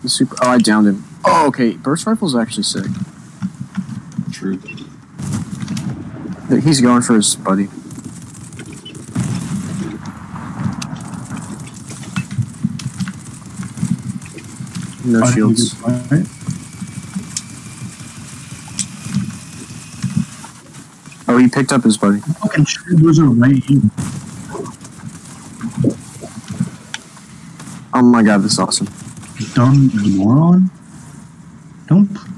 The super. Oh, I downed him. Oh, okay. Burst rifle's actually sick. True. He's going for his buddy. No shields. Oh, he picked up his buddy. Fucking shit, those are right here. Oh my god, this is awesome. Dumb moron. Don't